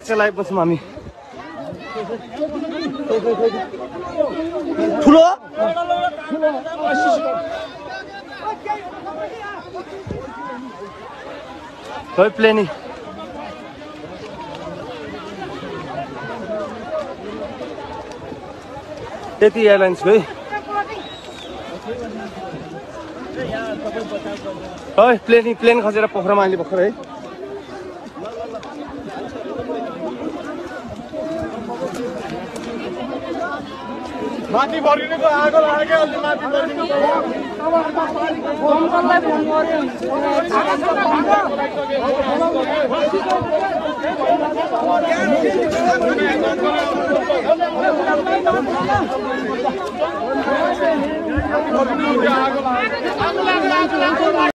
चलाएपछि हामी ठुलो खै प्लेनिङ त्यति एयरलाइन्सको है प्लेन खसेर पोखरामा अहिले भर्खर है माथि भरिनुको आगो लाग्यो अनि माथि भरिनु आगो लाग्यो